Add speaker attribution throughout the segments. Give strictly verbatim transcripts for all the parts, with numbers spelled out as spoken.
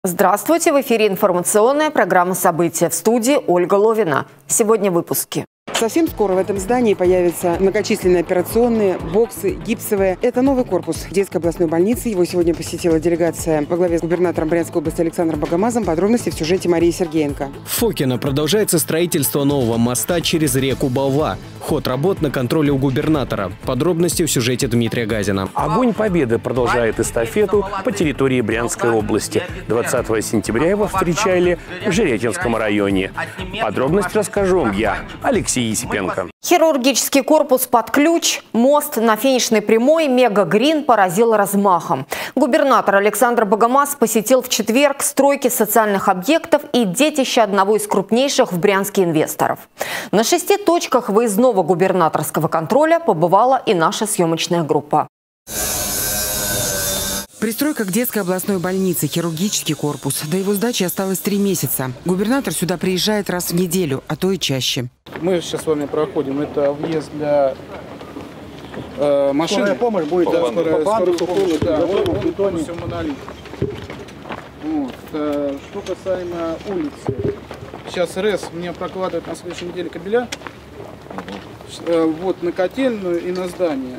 Speaker 1: Здравствуйте! В эфире информационная программа «События», в студии Ольга Ловина. Сегодня в выпуске.
Speaker 2: Совсем скоро в этом здании появятся многочисленные операционные, боксы, гипсовые. Это новый корпус детской областной больницы. Его сегодня посетила делегация во главе с губернатором Брянской области Александром Богомазом. Подробности в сюжете Марии Сергеенко.
Speaker 3: В Фокино продолжается строительство нового моста через реку Болва. Ход работ на контроле у губернатора. Подробности в сюжете Дмитрия Газина.
Speaker 4: Огонь Победы продолжает эстафету по территории Брянской области. двадцатого сентября его встречали в Жиретинском районе. Подробности расскажу вам я, Алексей Есипенко.
Speaker 1: Хирургический корпус под ключ, мост на финишной прямой, мега-грин поразил размахом. Губернатор Александр Богомаз посетил в четверг стройки социальных объектов и детище одного из крупнейших в Брянске инвесторов. На шести точках выездного губернаторского контроля побывала и наша съемочная группа.
Speaker 2: Пристройка к детской областной больнице, хирургический корпус. До его сдачи осталось три месяца. Губернатор сюда приезжает раз в неделю, а то и чаще.
Speaker 5: Мы сейчас с вами проходим. Это въезд для э, машин. Скорая помощь будет, да, скорая, скорая помощь, да, в бетоне. Все монолит. Вот. Э, что касаемо улицы. Сейчас РЭС мне прокладывает на следующей неделе кабеля. Э, вот на котельную и на здание.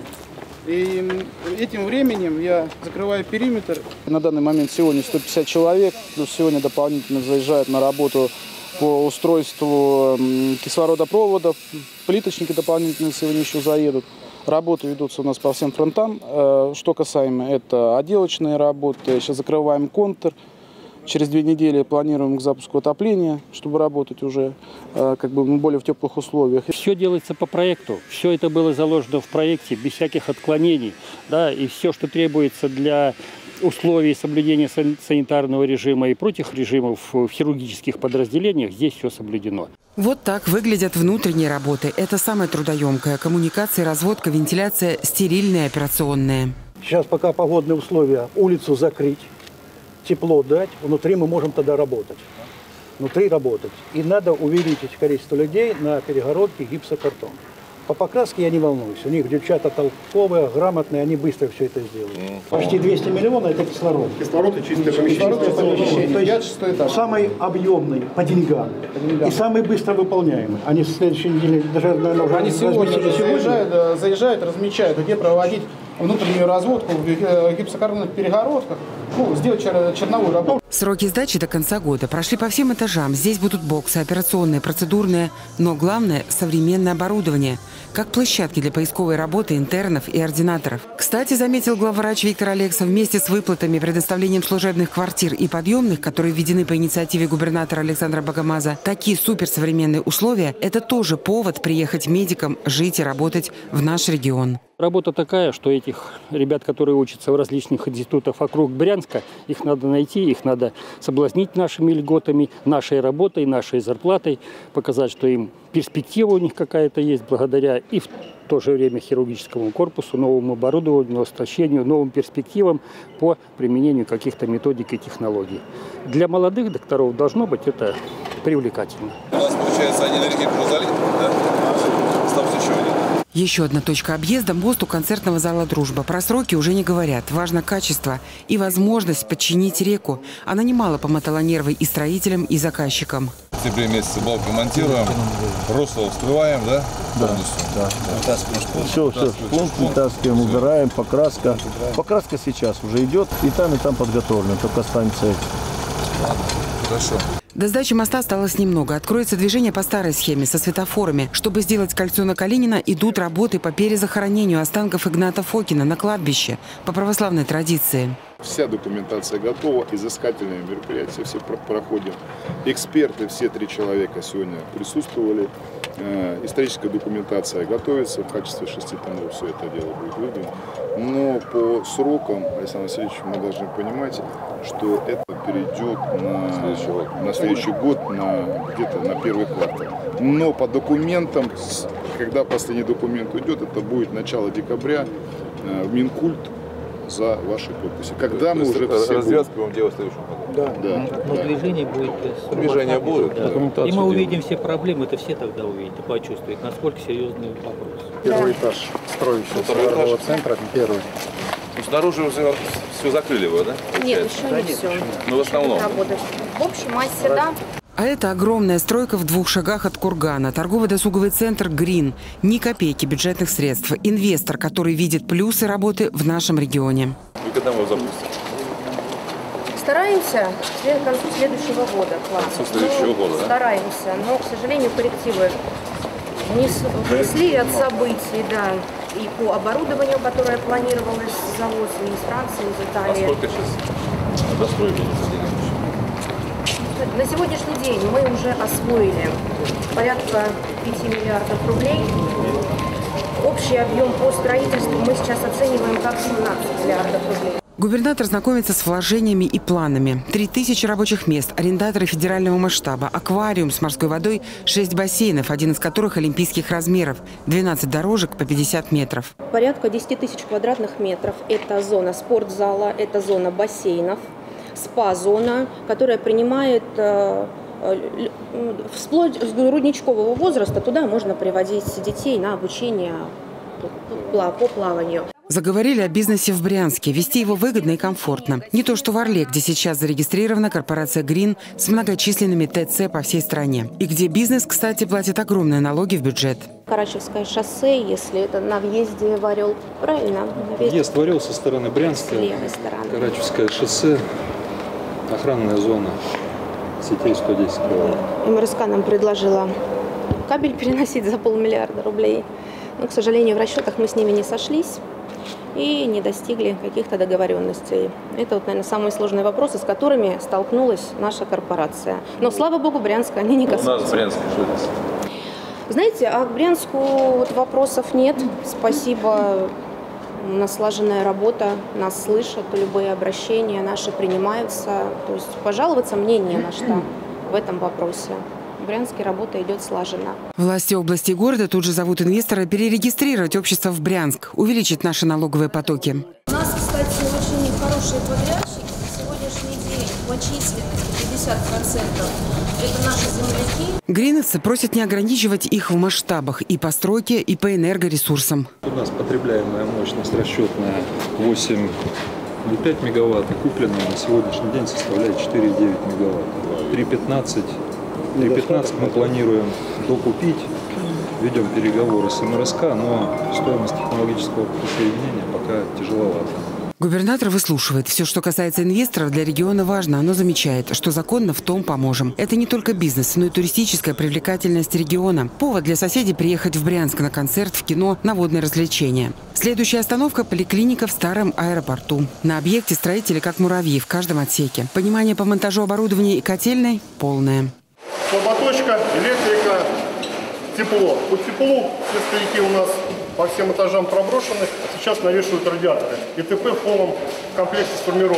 Speaker 5: И этим временем я закрываю периметр. На данный момент сегодня сто пятьдесят человек, плюс сегодня дополнительно заезжают на работу по устройству кислородопроводов. Плиточники дополнительно сегодня еще заедут. Работы ведутся у нас по всем фронтам. Что касаемо, это отделочные работы. Сейчас закрываем контур. Через две недели планируем к запуску отопления, чтобы работать уже как бы более в теплых условиях.
Speaker 6: Все делается по проекту. Все это было заложено в проекте, без всяких отклонений. Да, и все, что требуется для условий соблюдения санитарного режима и прочих режимов в хирургических подразделениях, здесь все соблюдено.
Speaker 2: Вот так выглядят внутренние работы. Это самое трудоемкое. Коммуникации, разводка, вентиляция, стерильные операционные.
Speaker 7: Сейчас пока погодные условия, улицу закрыть. Тепло дать, внутри мы можем тогда работать. Внутри работать. И надо увеличить количество людей на перегородке гипсокартон. По покраске я не волнуюсь. У них девчата толковые, грамотные, они быстро все это сделают. Почти двести миллионов – это кислород.
Speaker 5: Кислород и чистое помещение. помещение. То есть
Speaker 7: самый объемный по деньгам. По деньгам. И самый быстро выполняемый. Они в следующей неделе даже, наверное, уже
Speaker 5: Они сегодня заезжают, заезжают, размечают, где проводить внутреннюю разводку в гипсокартонных перегородках, ну, сделать черновую работу.
Speaker 2: Сроки сдачи до конца года прошли по всем этажам. Здесь будут боксы, операционные, процедурные, но главное – современное оборудование, как площадки для поисковой работы интернов и ординаторов. Кстати, заметил главврач Виктор Алексов, вместе с выплатами, предоставлением служебных квартир и подъемных, которые введены по инициативе губернатора Александра Богомаза, такие суперсовременные условия – это тоже повод приехать медикам, жить и работать в наш регион.
Speaker 6: Работа такая, что этих ребят, которые учатся в различных институтах вокруг Брянска, их надо найти, их надо соблазнить нашими льготами, нашей работой, нашей зарплатой, показать, что им перспектива у них какая-то есть благодаря и в то же время хирургическому корпусу, новому оборудованию, оснащению, новым перспективам по применению каких-то методик и технологий. Для молодых докторов должно быть это привлекательно.
Speaker 8: У нас, получается, один регион залит, да? Остался еще один.
Speaker 2: Еще одна точка объезда – мост у концертного зала «Дружба». Про сроки уже не говорят. Важно качество и возможность подчинить реку. Она немало помотала нервы и строителям, и заказчикам.
Speaker 8: В сентябре месяце балку монтируем, русло вскрываем, да?
Speaker 7: Да, да, да. Все, все, шплон вытаскиваем, убираем, покраска. Покраска сейчас уже идет, и там, и там подготовлено, только останется эти.
Speaker 8: Хорошо.
Speaker 2: До сдачи моста осталось немного. Откроется движение по старой схеме со светофорами. Чтобы сделать кольцо на Калинина, идут работы по перезахоронению останков Игната Фокина на кладбище по православной традиции.
Speaker 9: Вся документация готова, изыскательные мероприятия все проходят. Эксперты, все три человека сегодня присутствовали. Историческая документация готовится, в качестве шести томов все это дело будет выдано. Но по срокам, Александр Васильевич, мы должны понимать, что это перейдет на следующий год, на, следующий год, на где-то на первый квартал. Но по документам, когда последний документ уйдет, это будет начало декабря в Минкульт за вашей подписью. Когда мы уже все
Speaker 8: развязку будем делать в следующем году.
Speaker 9: Да, да.
Speaker 10: Но
Speaker 9: да.
Speaker 10: движение будет.
Speaker 8: Движение будет.
Speaker 10: Да. Да. И мы увидим все проблемы, это все тогда увидят и почувствуют, насколько серьезный вопрос.
Speaker 5: Первый этаж строящегося торгового центра, первый.
Speaker 8: Ну, снаружи уже все закрыли вы, да?
Speaker 11: Нет, еще не все.
Speaker 8: Ну, в основном.
Speaker 11: Работать. В общей массе, да.
Speaker 2: А это огромная стройка в двух шагах от Кургана. Торгово-досуговый центр «Грин». Ни копейки бюджетных средств. Инвестор, который видит плюсы работы в нашем регионе.
Speaker 8: Вы когда его запустите?
Speaker 11: Стараемся к концу следующего года.
Speaker 8: К концу следующего года, да?
Speaker 11: Стараемся, но, к сожалению, коррективы внесли от событий, да, и по оборудованию, которое планировалось завоз из Франции, из Италии.
Speaker 8: А сколько сейчас достроили?
Speaker 11: На сегодняшний день мы уже освоили порядка пяти миллиардов рублей. Общий объем по строительству мы сейчас оцениваем как семнадцать миллиардов рублей.
Speaker 2: Губернатор знакомится с вложениями и планами. Три тысячи рабочих мест, арендаторы федерального масштаба, аквариум с морской водой, шесть бассейнов, один из которых олимпийских размеров, двенадцать дорожек по пятьдесят метров.
Speaker 11: Порядка десяти тысяч квадратных метров. Это зона спортзала, это зона бассейнов, спа-зона, которая принимает э, э, вплоть с грудничкового возраста. Туда можно приводить детей на обучение по, по плаванию.
Speaker 2: Заговорили о бизнесе в Брянске. Вести его выгодно и комфортно. Не то что в Орле, где сейчас зарегистрирована корпорация «Грин» с многочисленными ТЦ по всей стране. И где бизнес, кстати, платит огромные налоги в бюджет.
Speaker 11: Карачевское шоссе, если это на въезде в Орел, правильно?
Speaker 12: Въезд в Орел со стороны Брянска,
Speaker 11: с левой стороны.
Speaker 12: Карачевское шоссе, охранная зона сетей сто десять километров.
Speaker 11: эм эр эс ка нам предложила кабель переносить за полмиллиарда рублей. Но, к сожалению, в расчетах мы с ними не сошлись и не достигли каких-то договоренностей. Это, вот, наверное, самые сложные вопросы, с которыми столкнулась наша корпорация. Но, слава богу, Брянска они не касаются.
Speaker 8: У нас в Брянске что это?
Speaker 11: Знаете, а к Брянску вот вопросов нет. Спасибо, у нас слаженная работа, нас слышат, любые обращения наши принимаются. То есть пожаловаться мне не на что в этом вопросе. В Брянске работа идет слаженно.
Speaker 2: Власти области и города тут же зовут инвестора перерегистрировать общество в Брянск, увеличить наши налоговые потоки.
Speaker 11: У нас, кстати, очень хорошие подрядчики. На сегодняшний день по численности пятьдесят процентов это наши земляки.
Speaker 2: Гриновцы просят не ограничивать их в масштабах и по стройке, и по энергоресурсам.
Speaker 12: У нас потребляемая мощность расчетная восемь целых пять мегаватт, и купленная на сегодняшний день составляет четыре целых девять мегаватт. три пятнадцать три пятнадцать мы планируем докупить, ведем переговоры с эм эр эс ка, но стоимость технологического присоединения пока тяжеловата.
Speaker 2: Губернатор выслушивает. Все, что касается инвесторов, для региона важно. Оно замечает, что законно в том поможем. Это не только бизнес, но и туристическая привлекательность региона. Повод для соседей приехать в Брянск на концерт, в кино, на водные развлечения. Следующая остановка – поликлиника в старом аэропорту. На объекте строители как муравьи в каждом отсеке. Понимание по монтажу оборудования и котельной полное.
Speaker 13: Слаботочка, электрика, тепло. По теплу все стояки у нас по всем этажам проброшены, сейчас навешивают радиаторы. И ТП в полном комплекте сформирован.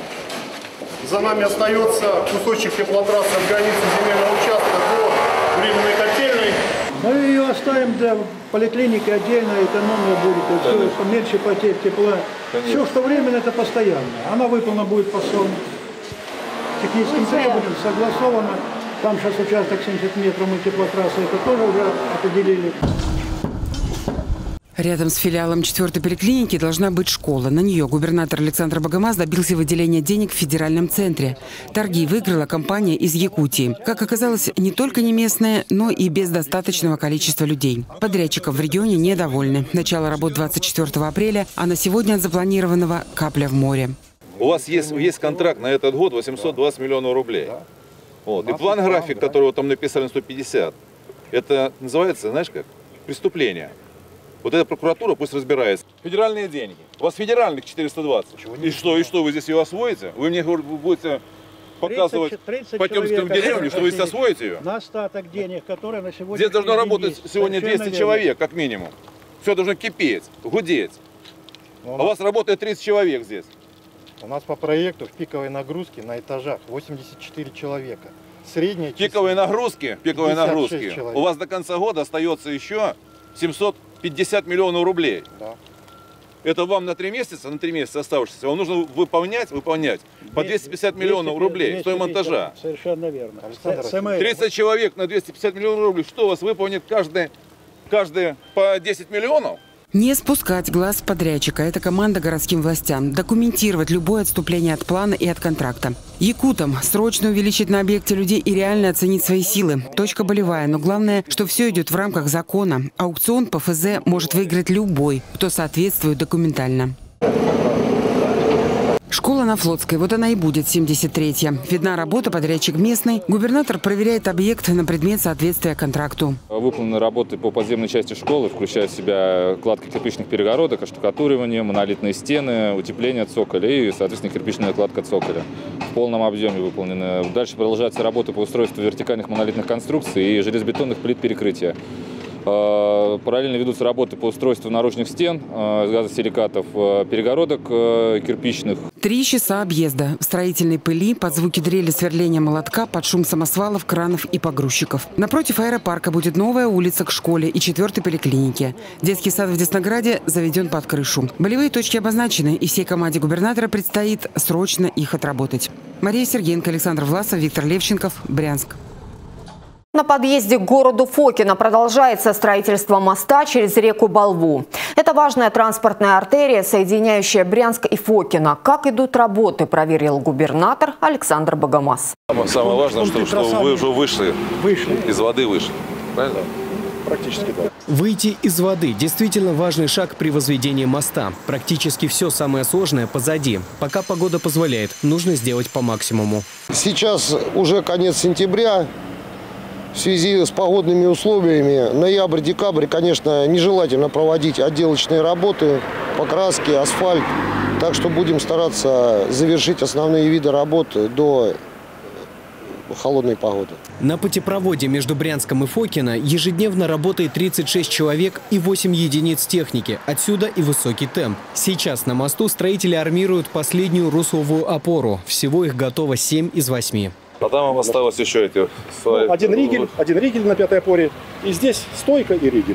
Speaker 13: За нами остается кусочек теплотрассы от границы земельного участка до временной котельной.
Speaker 7: Мы ее оставим для поликлиники отдельно, экономия будет, и все, что меньше потерь тепла. Конечно. Все, что временно, это постоянно. Она выполнена будет по всем техническим требованиям, согласована. Там сейчас участок семьдесят метров мы теплотрассы, это тоже уже определили.
Speaker 2: Рядом с филиалом четвертой поликлиники должна быть школа. На нее губернатор Александр Богомаз добился выделения денег в федеральном центре. Торги выиграла компания из Якутии. Как оказалось, не только не местная, но и без достаточного количества людей. Подрядчиков в регионе недовольны. Начало работ двадцать четвёртого апреля, а на сегодня от запланированного капля в море.
Speaker 8: У вас есть, есть контракт на этот год восемьсот двадцать миллионов рублей. Вот. И план-график, который вот там написали на сто пятьдесят, это называется, знаешь как, преступление. Вот эта прокуратура пусть разбирается. Федеральные деньги. У вас федеральных четыреста двадцать. И что, и что, вы здесь ее освоите? Вы мне будете показывать потемским деревню, что вы здесь освоите ее?
Speaker 7: На остаток денег, которые на сегодня...
Speaker 8: Здесь должно работать сегодня двести человек, как минимум. Все должно кипеть, гудеть. А у вас работает тридцать человек здесь.
Speaker 14: У нас по проекту в пиковой нагрузке на этажах восемьдесят четыре человека. Средняя
Speaker 8: пиковые нагрузки, пиковые нагрузки. У вас до конца года остается еще семьсот пятьдесят миллионов рублей. Да. Это вам на три месяца, на три месяца оставшиеся, вам нужно выполнять, выполнять по двести пятьдесят миллионов рублей стоимость монтажа.
Speaker 7: Совершенно верно.
Speaker 8: тридцать человек на двести пятьдесят миллионов рублей. Что у вас выполнит каждый, каждый по десять миллионов?
Speaker 2: Не спускать глаз с подрядчика – это команда городским властям. Документировать любое отступление от плана и от контракта. Якутам срочно увеличить на объекте людей и реально оценить свои силы. Точка болевая, но главное, что все идет в рамках закона. Аукцион по эф зэ может выиграть любой, кто соответствует документально. Школа на Флотской, вот она и будет, семьдесят третья. Видна работа, подрядчик местный. Губернатор проверяет объект на предмет соответствия контракту.
Speaker 15: Выполнены работы по подземной части школы, включая в себя кладка кирпичных перегородок, оштукатуривание, монолитные стены, утепление цоколя и, соответственно, кирпичная кладка цоколя. В полном объеме выполнены. Дальше продолжаются работы по устройству вертикальных монолитных конструкций и железобетонных плит перекрытия. Параллельно ведутся работы по устройству наружных стен, газосиликатов, перегородок кирпичных.
Speaker 2: Три часа объезда. В строительной пыли, под звуки дрели, сверления молотка, под шум самосвалов, кранов и погрузчиков. Напротив аэропарка будет новая улица к школе и четвертой поликлинике. Детский сад в Деснограде заведен под крышу. Болевые точки обозначены, и всей команде губернатора предстоит срочно их отработать. Мария Сергеенко, Александр Власов, Виктор Левченков, Брянск.
Speaker 1: На подъезде к городу Фокино продолжается строительство моста через реку Балву. Это важная транспортная артерия, соединяющая Брянск и Фокино. Как идут работы, проверил губернатор Александр Богомаз.
Speaker 8: Самое важное, что, что вы уже вышли, вышли, из воды вышли. Правильно?
Speaker 3: Практически да. Выйти из воды – действительно важный шаг при возведении моста. Практически все самое сложное позади. Пока погода позволяет, нужно сделать по максимуму.
Speaker 16: Сейчас уже конец сентября. В связи с погодными условиями ноябрь-декабрь, конечно, нежелательно проводить отделочные работы, покраски, асфальт. Так что будем стараться завершить основные виды работы до холодной погоды.
Speaker 3: На путепроводе между Брянском и Фокино ежедневно работает тридцать шесть человек и восемь единиц техники. Отсюда и высокий темп. Сейчас на мосту строители армируют последнюю русловую опору. Всего их готово семь из восьми.
Speaker 8: А там вам осталось еще эти...
Speaker 17: Ну, один ригель, один ригель на пятой опоре. И здесь стойка и ригель.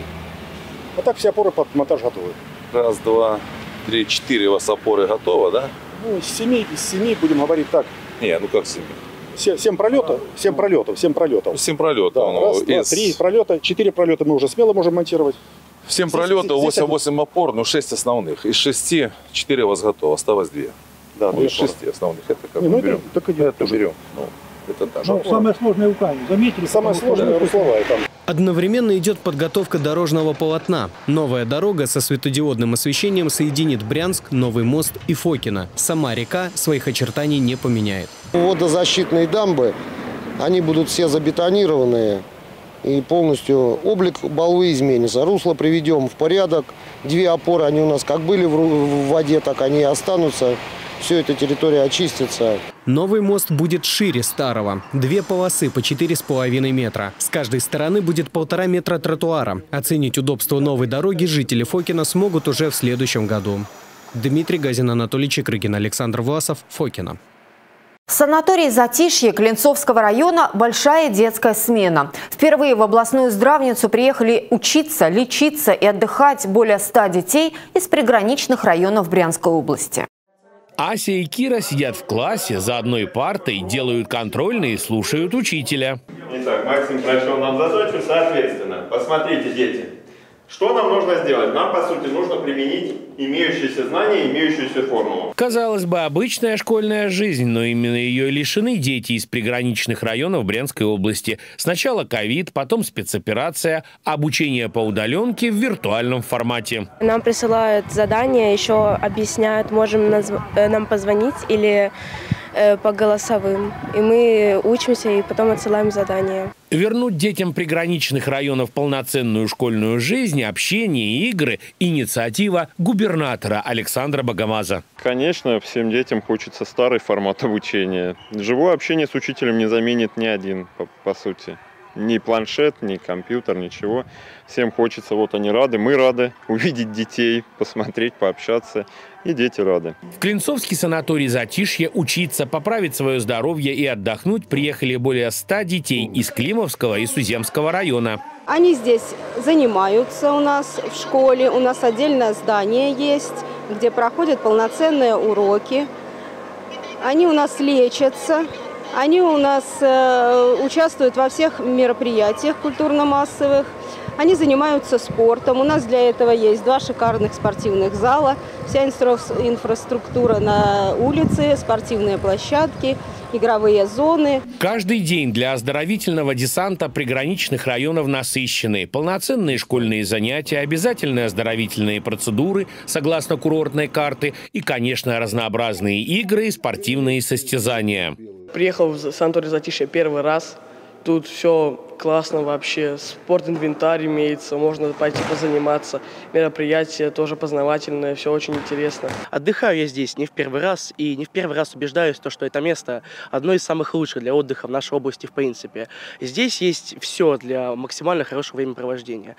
Speaker 17: А так все опоры под монтаж готовы.
Speaker 8: Раз, два, три, четыре у вас опоры готово, да?
Speaker 17: Ну, из семи, из семи, будем говорить так.
Speaker 8: Не, ну как семи?
Speaker 17: Семь, семь пролетов, семь пролетов, семь пролетов.
Speaker 8: Семь пролетов.
Speaker 17: Да, раз, два, из... три пролета, четыре пролета мы уже смело можем монтировать.
Speaker 8: Семь пролетов, восемь, восемь опор, ну шесть основных. Из шести четыре у вас готово, осталось две. Да, ну, из шести основных. Это как
Speaker 17: Не,
Speaker 8: мы
Speaker 17: ну,
Speaker 8: берем.
Speaker 17: Это, это
Speaker 8: это берем. Ну. Это так.
Speaker 17: Ну, самое сложное руками. Заметили? Самое сложное русловая там.
Speaker 3: Одновременно идет подготовка дорожного полотна. Новая дорога со светодиодным освещением соединит Брянск, Новый мост и Фокино. Сама река своих очертаний не поменяет.
Speaker 16: Водозащитные дамбы, они будут все забетонированные. И полностью облик Балвы изменится. Русло приведем в порядок. Две опоры, они у нас как были в воде, так они и останутся. Все эта территория очистится.
Speaker 3: Новый мост будет шире старого. Две полосы по четыре с половиной метра. С каждой стороны будет полтора метра тротуара. Оценить удобство новой дороги жители Фокино смогут уже в следующем году. Дмитрий Газин, Анатолий Чекрыгин, Александр Власов, Фокино.
Speaker 1: Санаторий «Затишье» Клинцовского района – большая детская смена. Впервые в областную здравницу приехали учиться, лечиться и отдыхать более ста детей из приграничных районов Брянской области.
Speaker 18: Ася и Кира сидят в классе за одной партой, делают контрольные и слушают учителя.
Speaker 19: Итак, Максим прочел нам задачу, соответственно. Посмотрите, дети, что нам нужно сделать? Нам, по сути, нужно применить имеющиеся знания, имеющуюся формулу.
Speaker 18: Казалось бы, обычная школьная жизнь, но именно ее лишены дети из приграничных районов Брянской области. Сначала ковид, потом спецоперация, обучение по удаленке в виртуальном формате.
Speaker 20: Нам присылают задания, еще объясняют, можем назв... нам позвонить или э, по голосовым. И мы учимся и потом отсылаем задания.
Speaker 18: Вернуть детям приграничных районов полноценную школьную жизнь, общение, игры – инициатива губернатора Александра Богомаза.
Speaker 21: Конечно, всем детям хочется старый формат обучения. Живое общение с учителем не заменит ни один, по, по сути. Ни планшет, ни компьютер, ничего. Всем хочется, вот они рады, мы рады увидеть детей, посмотреть, пообщаться. И дети рады.
Speaker 18: В Клинцовский санаторий «Затишье» учиться, поправить свое здоровье и отдохнуть приехали более ста детей из Климовского и Суземского района.
Speaker 22: Они здесь занимаются у нас в школе. У нас отдельное здание есть, где проходят полноценные уроки. Они у нас лечатся. Они у нас э, участвуют во всех мероприятиях культурно-массовых. Они занимаются спортом. У нас для этого есть два шикарных спортивных зала, вся инфраструктура на улице, спортивные площадки, игровые зоны.
Speaker 18: Каждый день для оздоровительного десанта приграничных районов насыщенный. Полноценные школьные занятия, обязательные оздоровительные процедуры согласно курортной карты и, конечно, разнообразные игры и спортивные состязания.
Speaker 4: Приехал в санаторий Затишье первый раз. Тут все классно вообще, спорт-инвентарь имеется, можно пойти позаниматься. Мероприятие тоже познавательное, все очень интересно.
Speaker 6: Отдыхаю я здесь не в первый раз, и не в первый раз убеждаюсь, в что это место одно из самых лучших для отдыха в нашей области в принципе. Здесь есть все для максимально хорошего времяпровождения.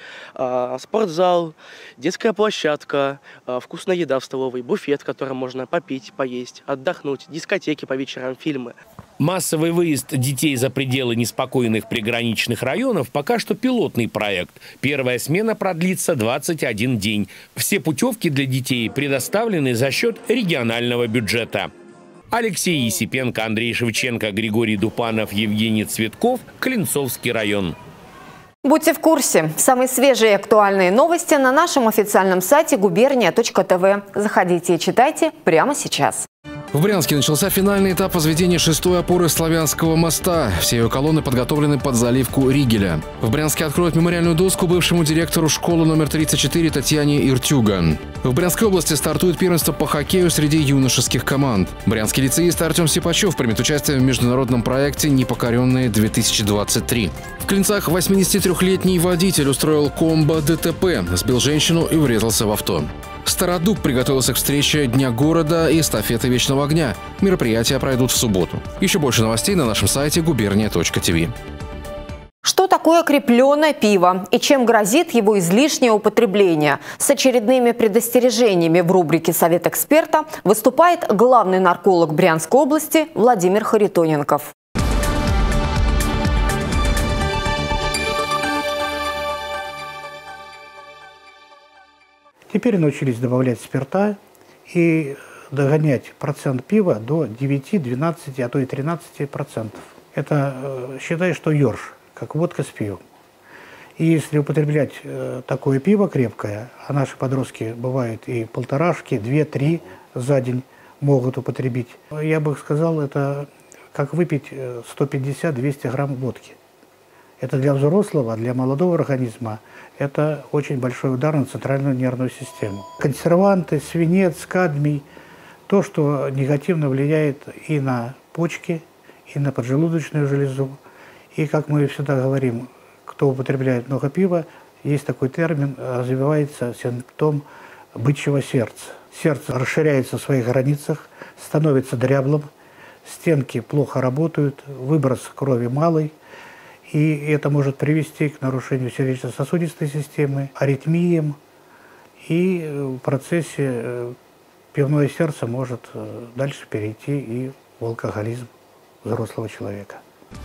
Speaker 6: Спортзал, детская площадка, вкусная еда в столовой, буфет, в котором можно попить, поесть, отдохнуть, дискотеки по вечерам, фильмы.
Speaker 18: Массовый выезд детей за пределы неспокойных приграничных районов пока что пилотный проект. Первая смена продлится двадцать один день. Все путевки для детей предоставлены за счет регионального бюджета. Алексей Есипенко, Андрей Шевченко, Григорий Дупанов, Евгений Цветков, Клинцовский район.
Speaker 1: Будьте в курсе. Самые свежие и актуальные новости на нашем официальном сайте губерния точка тв. Заходите и читайте прямо сейчас.
Speaker 23: В Брянске начался финальный этап возведения шестой опоры Славянского моста. Все ее колонны подготовлены под заливку Ригеля. В Брянске откроют мемориальную доску бывшему директору школы номер тридцать четыре Татьяне Иртюга. В Брянской области стартует первенство по хоккею среди юношеских команд. Брянский лицеист Артем Сипачев примет участие в международном проекте «Непокоренные-две тысячи двадцать три». В Клинцах восьмидесятитрёхлетний водитель устроил комбо-ДТП, сбил женщину и врезался в авто. Стародуб приготовился к встрече Дня города и эстафеты Вечного огня. Мероприятия пройдут в субботу. Еще больше новостей на нашем сайте губерния точка тв.
Speaker 1: Что такое крепленное пиво и чем грозит его излишнее употребление? С очередными предостережениями в рубрике «Совет эксперта» выступает главный нарколог Брянской области Владимир Харитоненков.
Speaker 7: Теперь научились добавлять спирта и догонять процент пива до девяти, двенадцати, а то и тринадцати процентов. Это, считай, что ёрш, как водка с пивом. И если употреблять такое пиво крепкое, а наши подростки бывают и полторашки, две-три за день могут употребить, я бы сказал, это как выпить сто пятьдесят — двести грамм водки. Это для взрослого, а для молодого организма это очень большой удар на центральную нервную систему. Консерванты, свинец, кадмий – то, что негативно влияет и на почки, и на поджелудочную железу. И, как мы всегда говорим, кто употребляет много пива, есть такой термин, развивается симптом бычьего сердца. Сердце расширяется в своих границах, становится дряблым, стенки плохо работают, выброс крови малый. И это может привести к нарушению сердечно-сосудистой системы, аритмиям. И в процессе пивное сердце может дальше перейти и в алкоголизм взрослого человека.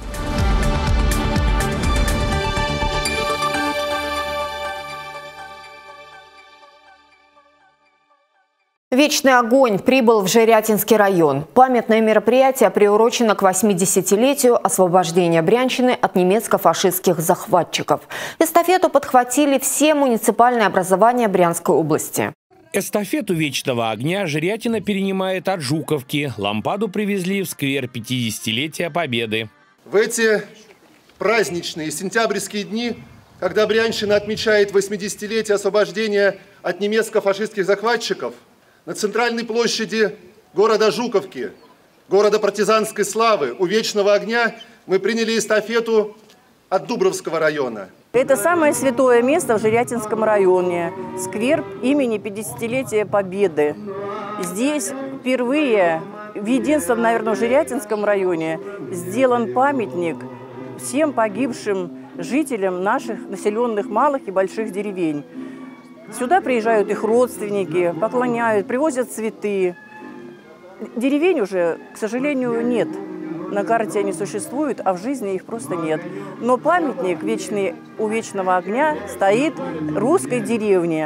Speaker 1: Вечный огонь прибыл в Жирятинский район. Памятное мероприятие приурочено к восьмидесятилетию освобождения Брянщины от немецко-фашистских захватчиков. Эстафету подхватили все муниципальные образования Брянской области.
Speaker 18: Эстафету «Вечного огня» Жирятина перенимает от Жуковки. Лампаду привезли в сквер пятидесятилетия Победы.
Speaker 24: В эти праздничные сентябрьские дни, когда Брянщина отмечает восьмидесятилетие освобождения от немецко-фашистских захватчиков, на центральной площади города Жуковки, города партизанской славы, у Вечного огня мы приняли эстафету от Дубровского района.
Speaker 25: Это самое святое место в Жирятинском районе. Сквер имени пятидесятилетия Победы. Здесь впервые, в единственном, наверное, в Жирятинском районе, сделан памятник всем погибшим жителям наших населенных малых и больших деревень. Сюда приезжают их родственники, поклоняют, привозят цветы. Деревень уже, к сожалению, нет. На карте они существуют, а в жизни их просто нет. Но памятник вечный, у Вечного огня стоит русской деревне.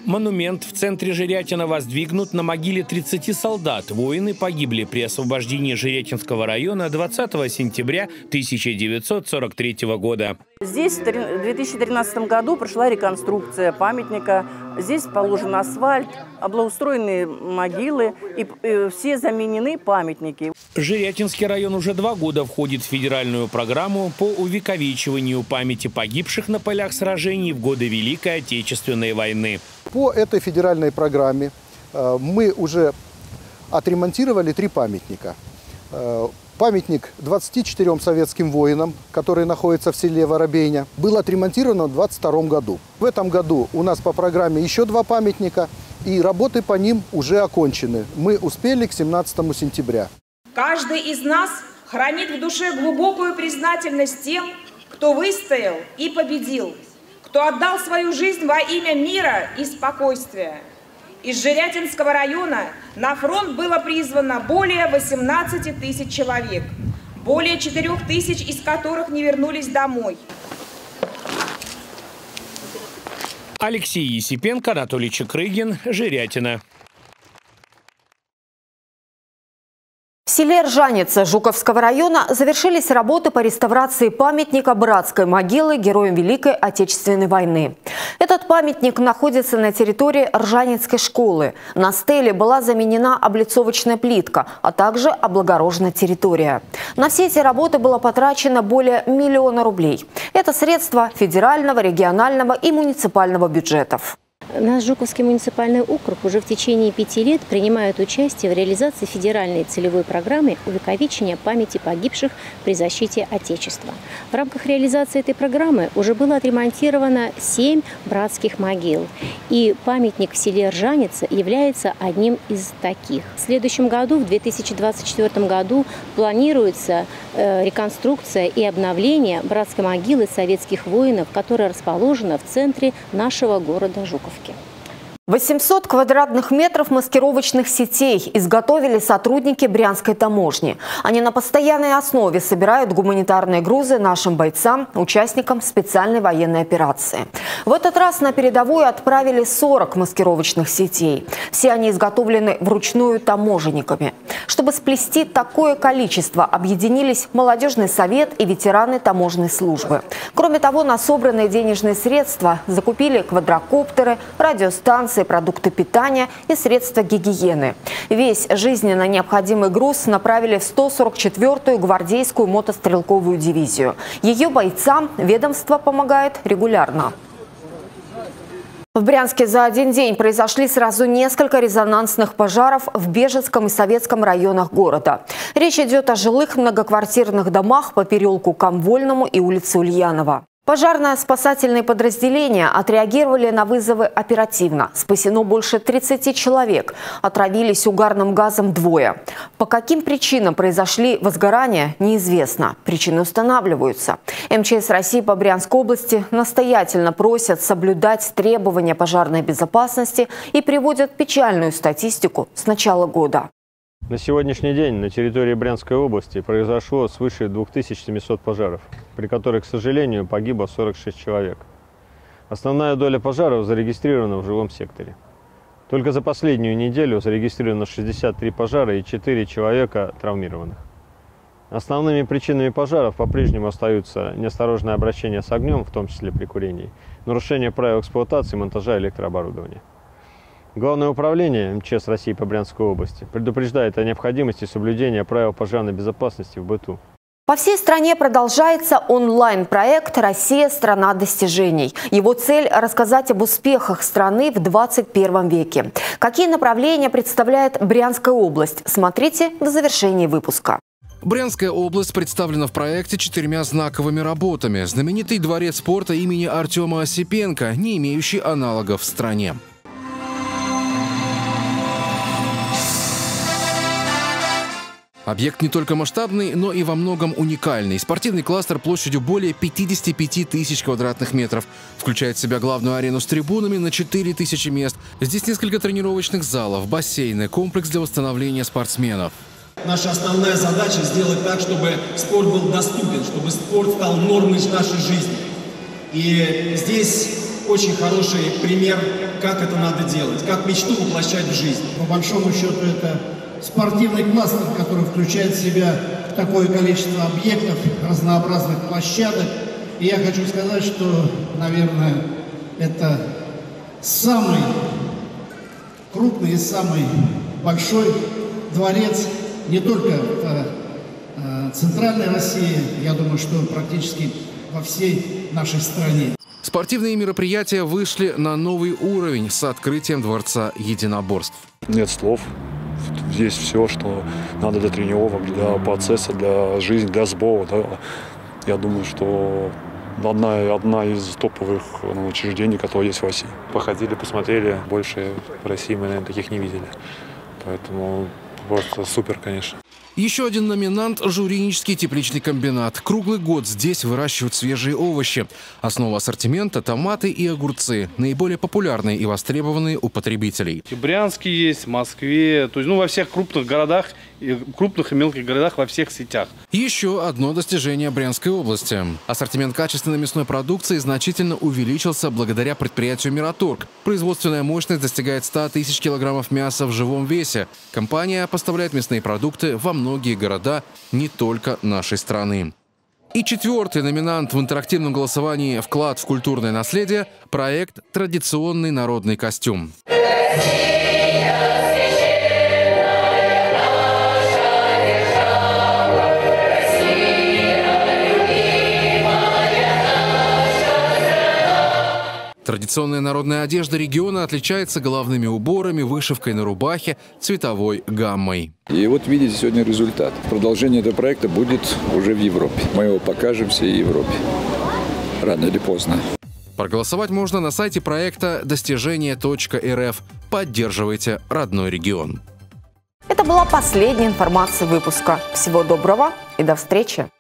Speaker 18: Монумент в центре Жирятина воздвигнут на могиле тридцати солдат. Воины погибли при освобождении Жирятинского района двадцатого сентября тысяча девятьсот сорок третьего года.
Speaker 25: Здесь в две тысячи тринадцатом году прошла реконструкция памятника. Здесь положен асфальт, облагоустроены могилы и, и все заменены памятники.
Speaker 18: Жирятинский район уже два года входит в федеральную программу по увековечиванию памяти погибших на полях сражений в годы Великой Отечественной войны.
Speaker 7: По этой федеральной программе мы уже отремонтировали три памятника. Памятник двадцати четырем советским воинам, который находится в селе Воробейня, был отремонтирован в двадцать втором году. В этом году у нас по программе еще два памятника, и работы по ним уже окончены. Мы успели к семнадцатому сентября.
Speaker 5: Каждый из нас хранит в душе глубокую признательность тем, кто выстоял и победил, кто отдал свою жизнь во имя мира и спокойствия. Из Жирятинского района на фронт было призвано более восемнадцати тысяч человек, более четырёх тысяч из которых не вернулись домой.
Speaker 18: Алексей Есипенко, Анатолий Чекрыгин, Жирятина.
Speaker 1: В селе Ржаница Жуковского района завершились работы по реставрации памятника братской могилы героям Великой Отечественной войны. Этот памятник находится на территории Ржаницкой школы. На стеле была заменена облицовочная плитка, а также облагорожена территория. На все эти работы было потрачено более миллиона рублей. Это средства федерального, регионального и муниципального бюджетов.
Speaker 9: Наш Жуковский муниципальный округ уже в течение пяти лет принимает участие в реализации федеральной целевой программы увековечения памяти погибших при защите Отечества. В рамках реализации этой программы уже было отремонтировано семь братских могил. И памятник в селе Ржаница является одним из таких. В следующем году, в две тысячи двадцать четвёртом году, планируется э, реконструкция и обновление братской могилы советских воинов, которая расположена в центре нашего города Жуковки.
Speaker 1: восемьсот квадратных метров маскировочных сетей изготовили сотрудники Брянской таможни. Они на постоянной основе собирают гуманитарные грузы нашим бойцам, участникам специальной военной операции. В этот раз на передовую отправили сорок маскировочных сетей. Все они изготовлены вручную таможенниками. Чтобы сплести такое количество, объединились молодежный совет и ветераны таможенной службы. Кроме того, на собранные денежные средства закупили квадрокоптеры, радиостанции, продукты питания и средства гигиены. Весь жизненно необходимый груз направили в сто сорок четвёртую гвардейскую мотострелковую дивизию. Ее бойцам ведомство помогает регулярно. В Брянске за один день произошли сразу несколько резонансных пожаров в Бежецком и Советском районах города. Речь идет о жилых многоквартирных домах по переулку Комвольному и улице Ульянова. Пожарно-спасательные подразделения отреагировали на вызовы оперативно. Спасено больше тридцати человек. Отравились угарным газом двое. По каким причинам произошли возгорания, неизвестно. Причины устанавливаются. эм че эс России по Брянской области настоятельно просят соблюдать требования пожарной безопасности и приводят печальную статистику с начала года.
Speaker 10: На сегодняшний день на территории Брянской области произошло свыше двух тысяч семисот пожаров, при которых, к сожалению, погибло сорок шесть человек. Основная доля пожаров зарегистрирована в жилом секторе. Только за последнюю неделю зарегистрировано шестьдесят три пожара и четыре человека травмированных. Основными причинами пожаров по-прежнему остаются неосторожное обращение с огнем, в том числе при курении, нарушение правил эксплуатации и монтажа электрооборудования. Главное управление эм че эс России по Брянской области предупреждает о необходимости соблюдения правил пожарной безопасности в быту.
Speaker 1: По всей стране продолжается онлайн-проект «Россия – страна достижений». Его цель – рассказать об успехах страны в двадцать первом веке. Какие направления представляет Брянская область? Смотрите до завершения выпуска.
Speaker 23: Брянская область представлена в проекте четырьмя знаковыми работами. Знаменитый дворец спорта имени Артема Осипенко, не имеющий аналогов в стране. Объект не только масштабный, но и во многом уникальный. Спортивный кластер площадью более пятидесяти пяти тысяч квадратных метров. Включает в себя главную арену с трибунами на четыре тысячи мест. Здесь несколько тренировочных залов, бассейны, комплекс для восстановления спортсменов.
Speaker 11: Наша основная задача – сделать так, чтобы спорт был доступен, чтобы спорт стал нормой нашей жизни. И здесь очень хороший пример, как это надо делать, как мечту воплощать в жизнь.
Speaker 2: По большому счету это спортивный кластер, который включает в себя такое количество объектов, разнообразных площадок. И я хочу сказать, что, наверное, это самый крупный и самый большой дворец не только в э, центральной России, я думаю, что практически во всей нашей стране.
Speaker 23: Спортивные мероприятия вышли на новый уровень с открытием Дворца единоборств.
Speaker 12: Нет слов. Здесь все, что надо для тренировок, для процесса, для жизни, для сбора. Да. Я думаю, что одна, одна из топовых ну, учреждений, которые есть в России. Походили, посмотрели. Больше в России мы, наверное, таких не видели. Поэтому просто супер, конечно.
Speaker 23: Еще один номинант – журинический тепличный комбинат. Круглый год здесь выращивают свежие овощи. Основа ассортимента – томаты и огурцы. Наиболее популярные и востребованные у потребителей.
Speaker 13: В Брянске есть, в Москве, то есть ну, во всех крупных городах, крупных и мелких городах, во всех сетях.
Speaker 23: Еще одно достижение Брянской области. Ассортимент качественной мясной продукции значительно увеличился благодаря предприятию «Мираторг». Производственная мощность достигает ста тысяч килограммов мяса в живом весе. Компания поставляет мясные продукты во многие города не только нашей страны. И четвертый номинант в интерактивном голосовании «Вклад в культурное наследие» – проект «Традиционный народный костюм». Традиционная народная одежда региона отличается головными уборами, вышивкой на рубахе, цветовой гаммой.
Speaker 14: И вот видите сегодня результат. Продолжение этого проекта будет уже в Европе. Мы его покажем всей Европе. Рано или поздно.
Speaker 23: Проголосовать можно на сайте проекта достижение точка эр эф. Поддерживайте родной регион.
Speaker 1: Это была последняя информация выпуска. Всего доброго и до встречи.